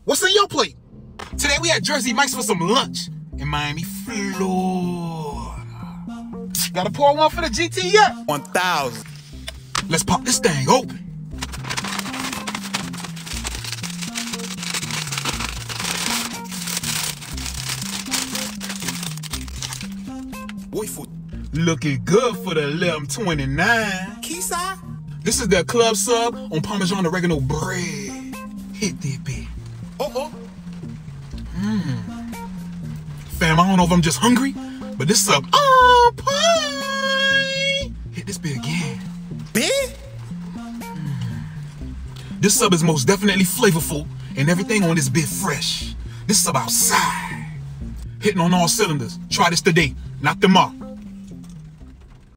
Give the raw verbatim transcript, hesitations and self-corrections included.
What's in your plate? Today we had Jersey Mike's for some lunch in Miami, Florida. Gotta pour one for the G T F. one thousand. Let's pop this thing open. Wait for Looking good for the eleven twenty-nine. Keysa? This is their club sub on Parmesan oregano bread. Hit that bit. Oh, oh. Mmm. Fam, I don't know if I'm just hungry, but this sub on point. Hit this bit again. Big? Mm. This sub is most definitely flavorful, and everything on this bit fresh. This sub outside. Hitting on all cylinders. Try this today. Knock them off.